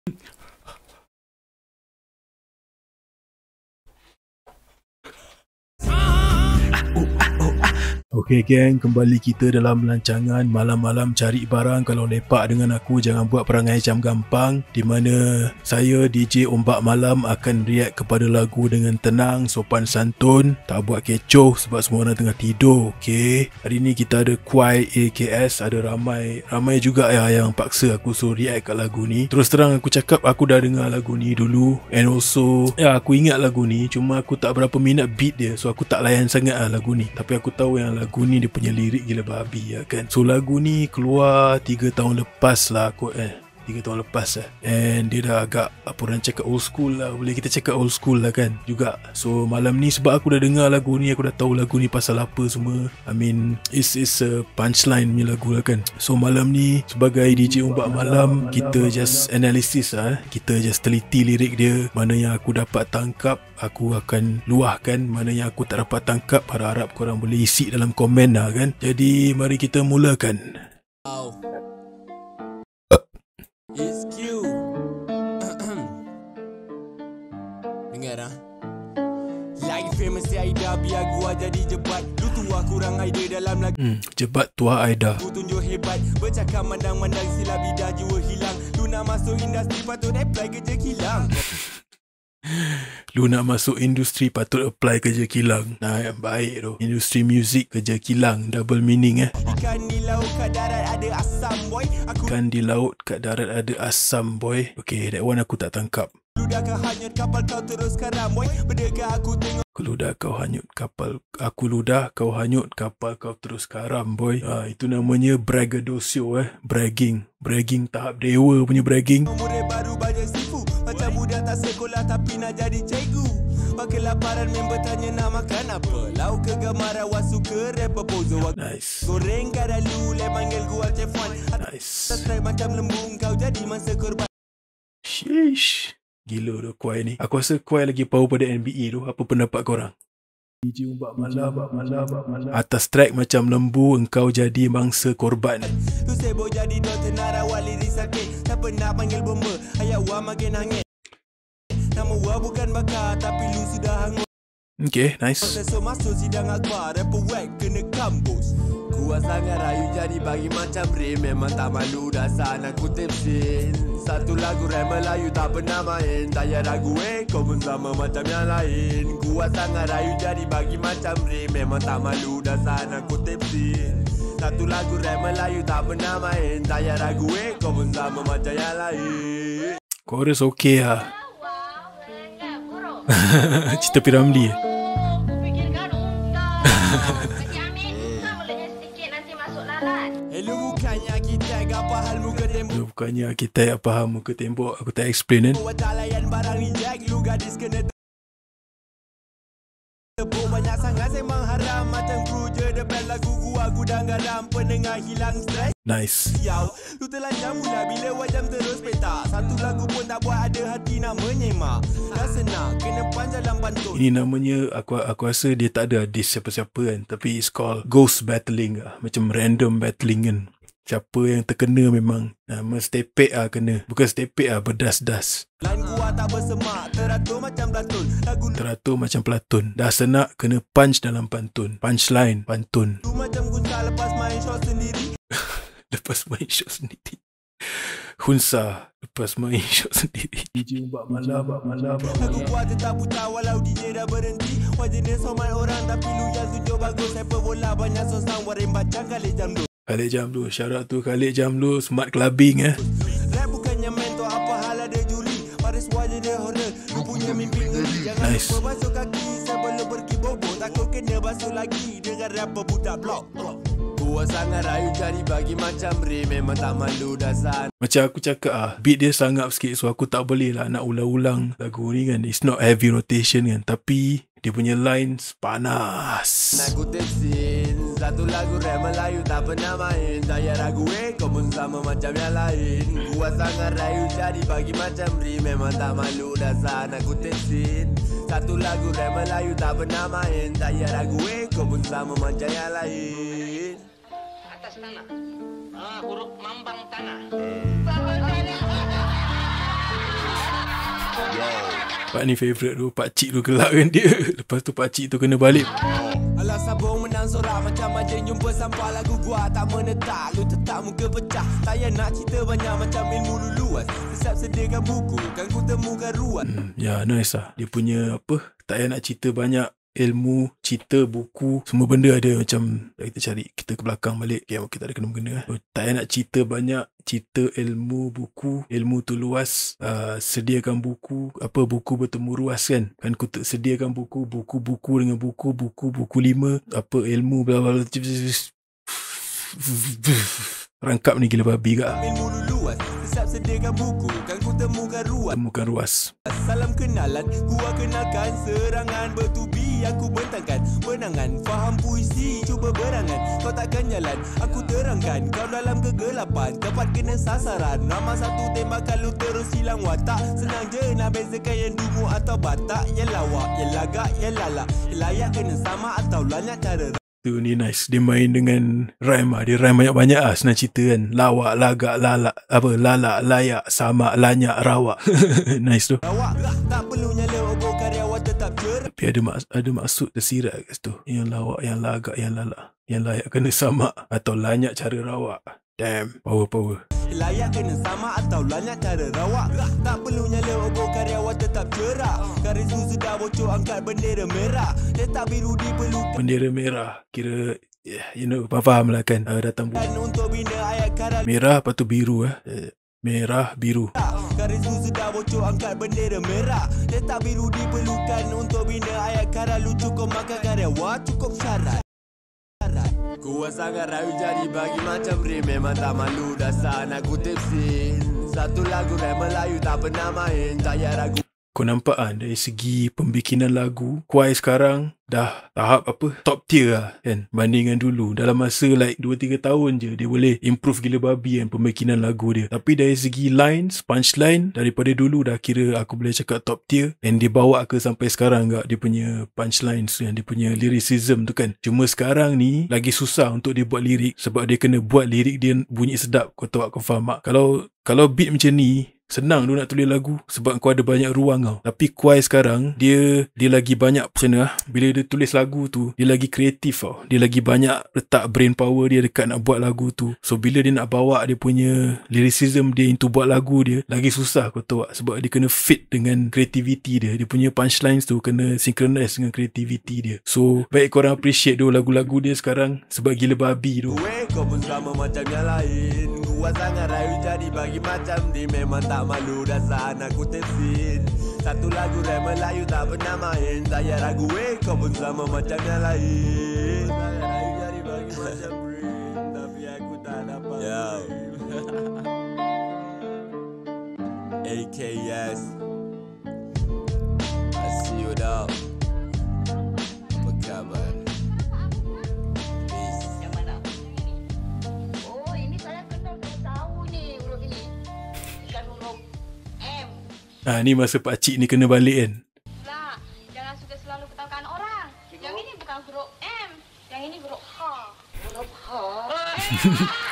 Okay geng, kembali kita dalam rancangan malam-malam cari barang. Kalau lepak dengan aku, jangan buat perangai macam gampang, di mana saya DJ Ombak Malam akan react kepada lagu dengan tenang, sopan santun, tak buat kecoh sebab semua orang tengah tidur. Okay, hari ni kita ada Kuai AKS, ada ramai juga yang paksa aku suruh react kat lagu ni. Terus terang aku cakap, aku dah dengar lagu ni dulu, and also aku ingat lagu ni, cuma aku tak berapa minat beat dia, so aku tak layan sangat lagu ni. Tapi aku tahu yang lagu ni dia punya lirik gila babi kan. So lagu ni keluar 3 tahun lepas lah 3 tahun lepas and dia dah agak apa orang cakap old school lah, boleh kita cakap old school lah kan juga. So malam ni sebab aku dah dengar lagu ni, aku dah tahu lagu ni pasal apa semua. I mean it's a punchline punya lagu lah kan. So malam ni sebagai DJ Ombak Malam, kita just analysis kita just teliti lirik dia. Mana yang aku dapat tangkap, aku akan luahkan. Mana yang aku tak dapat tangkap, harap korang boleh isi dalam komen lah kan. Jadi mari kita mulakan. It's Q. Dengar Like famous si Aida, biar gua jadi jebat. Lu tua kurang idea dalam lagu. Jebat tua Aida. Lu tunjuk hebat, bercakap mandang-mandang sila bidah jiwa hilang. Lu nak masuk industri patut apply kerja kilang. Lu nak masuk industri patut apply kerja kilang. Nah, yang baik tu. Industri muzik kerja kilang, double meaning Ikan di laut kat darat ada asam boy. Ikan di laut kat darat ada asam boy. Okay, that one aku tak tangkap. Ludah kau hanyut kapal kau terus karam boy. Berdeka aku tengok. Ludah kau hanyut kapal. Aku ludah kau hanyut kapal kau terus karam boy. Itu namanya braggadocio Bragging tahap dewa punya bragging. Murid baru belajar sifu. Macam budak tak sekolah tapi nak jadi cikgu. Pakai laparan member tanya nak makan apa. Lauk kegemaran wasu ke rapper pose. Nice. Goreng kada lule manggil gua Chef Wan. Nice. Strike macam lembu kau jadi masa korban. Sheesh. Gila tu Kuai ni. Aku rasa Kuai lagi power pada NBA tu. Apa pendapat korang? DJ Ombak Malam. Atas track macam lembu, engkau jadi mangsa korban. Tu sebo jadi Dr. Narawali Risake. Tak pernah panggil bomba. Ayat wa makin hangit. Nama wa bukan bakar tapi lu sudah hangut. Okay, nice. So masuk sidang akbar. Rapper wack kena kampus. Kuat sangat rayu jadi bagi macam Ray. Memang tak malu dasar nak kutip scene. Satu lagu rap Melayu tak pernah main. Tak payah ragu kau pun sama macam yang lain. Kuat sangat rayu jadi bagi macam Ray. Memang tak malu dasar nak kutip scene. Satu lagu rap Melayu tak pernah main. Tak payah ragu kau pun sama macam yang lain. Chorus okay lah. Cita Piramli Hello, bukannya kita gak faham muka tembok. Bukannya kita tak faham muka tembok. Aku tak explain kan. Tak layan barang ni Jack. Lu gadis kena tepuk banyak sangat sembang haram. Macam kru je depan lagu gua gudang garam. Pendengar hilang stres. Nice. Yau, lu telanjang mula bila wajam terus petak. Satu lagu pun tak buat ada hati nak menyemak. Dah senang kena panjang dalam pantun. Ini namanya aku rasa dia tak ada diss siapa-siapa kan. Tapi it's called ghost battling lah. Macam random battling kan. Siapa yang terkena memang nama stepek lah kena. Bukan stepek lah, berdas-das. Lain gua tak bersemak. Teratur macam Platun. Lagu Teratur macam Platun. Dah senak kena punch dalam pantun. Punchline, pantun. lu macam Gunsa lepas main shot sendiri. Lepas main shot sendiri. Hunsa lepas main shot sendiri. DJ Ombak Malam. Aku kuat tetap buta walau DJ dah berhenti. Wajah dia somat orang tapi lu yang tunjuk bagus. Sepak bola banyak sosang warim bacang kali jam 2. Khalid Jamlu, syarat tu Khalid Jamlu, smart clubbing Rap bukannya mentor apa hal ada juri. Paris wajah dia horror. Lu punya mimpi ngeri. Jangan Nice. lupa basuh kaki sebelum pergi bobo. Takut kena basuh lagi dengan rapper budak blok. Gua sangat rayu jadi bagi macam Ray. Memang tak malu dasar. Macam aku cakap beat dia sangap sikit. So aku tak boleh lah nak ulang-ulang lagu ni kan. It's not heavy rotation kan. Tapi dia punya lines panas. Nak kutip scene. Satu lagu rap Melayu tak pernah main. Tak payah ragu kau pun sama macam yang lain. Gua sangat rayu jadi bagi macam Ray. Memang tak malu dasar nak kutip scene. Satu lagu rap Melayu tak pernah main. Tak payah ragu kau pun sama macam yang lain. Atas tanah. Huruf mambang tanah. Part ni favourite tu. Pakcik tu gelak kan dia. Lepas tu pakcik tu kena balik. Alah sabung menang sorak macam anjing jumpa sampah lagu gua tak menetak. Lu tetap muka pecah. Tak payah nak cerita banyak macam ilmu lu luas. Siap sediakan buku kan ku temukan ruas. Ya nice lah. Dia punya apa, tak payah nak cerita banyak. Ilmu, cerita, buku, semua benda ada. Macam kita cari, kita ke belakang balik. Okay, kita ada kena-mengena. Tak payah nak cerita banyak. Cerita, ilmu, buku. Ilmu tu luas. Sediakan buku. Apa, buku bertemu ruas kan. Kan ku sediakan buku. Buku-buku dengan buku. Buku 5. Apa, ilmu bla bla. Rangkap ni gila babi kak. Ilmu lu luas. Siap sediakan buku kan ku temukan ruas. Temukan ruas. Salam kenalan, gua kenalkan serangan bertubi aku bentangkan menangan faham puisi cuba berangan kau takkan jalan aku terangkan kau dalam kegelapan tepat kena sasaran ramai satu tembakan lu terus hilang watak senang je nak bezakan yang dungu atau batak yang lawak yang lagak yang lalak layak kena sama atau banyak cara. Tu ni nice. Dia main dengan rhyme lah. Dia rhyme banyak-banyak lah. Senang cerita kan. Lawak, lagak, lalak. Apa? Lalak, layak, sama, lanyak, rawak. Nice tu. Lawak tak perlu nyala obor karyawan tetap cer. Tapi ada maksud tersirat kat situ. Yang lawak, yang lagak, yang lalak. Yang layak kena sama. Atau lanyak cara rawak. Damn. Power. Layak kena sama atau banyak cara rawak. Tak perlu nyala obor karyawan tetap cerak. Garis tu sudah bocor angkat bendera merah. Letak biru diperlukan. Bendera merah. Kira, you know, faham lah kan. Datang Untuk bina ayat karam. merah, lepas tu biru. Merah, biru. Garis tu sudah bocor angkat bendera merah. Letak biru diperlukan untuk bina ayat karam. Lu cukup makan karyawan cukup syarat. Gua sangat rayu jadi bagi macam Rim. Memang tak malu dasar nak kutip scene. Satu lagu rap Melayu tak pernah main. Tak payah ragu. Kau nampak kan dari segi pembikinan lagu, Kuai sekarang dah tahap apa, top tier lah kan, bandingan dulu. Dalam masa like 2-3 tahun je dia boleh improve gila babi kan pembikinan lagu dia. Tapi dari segi lines, punchline, daripada dulu dah kira aku boleh cakap top tier. And dia bawa ke sampai sekarang gak dia punya punchlines kan, dia punya lyricism tu kan. Cuma sekarang ni lagi susah untuk dia buat lirik sebab dia kena buat lirik dia bunyi sedap. Kau tahu, kau faham tak? Kalau beat macam ni senang tu nak tulis lagu sebab kau ada banyak ruang tau. Tapi Kuai sekarang dia lagi banyak macam mana lah. Bila dia tulis lagu tu dia lagi kreatif tau. Dia lagi banyak letak brain power dia dekat nak buat lagu tu. So bila dia nak bawa dia punya lyricism dia into buat lagu dia lagi susah kau tahu tak? Sebab dia kena fit dengan creativity dia. Dia punya punchlines tu kena synchronize dengan creativity dia. So baik korang appreciate tu lagu-lagu dia sekarang sebab gila babi tu. Kau pun sama macam yang lain. Gua sangat rayu jadi bagi macam dia. Memang tak malu dasar anak kutip scene. Satu lagu rap Melayu tak pernah main. Tak payah ragu kau pun sama macam yang lain. Sangat rayu jadi bagi macam Rim. Tapi aku tak dapat. Yo AKS I see you dog. Apa khabar? Ni masa pakcik ni kena balik kan. Lah, jangan suka selalu ketahukan orang. Yang ini bukan huruf M, yang ini huruf H. Huruf H.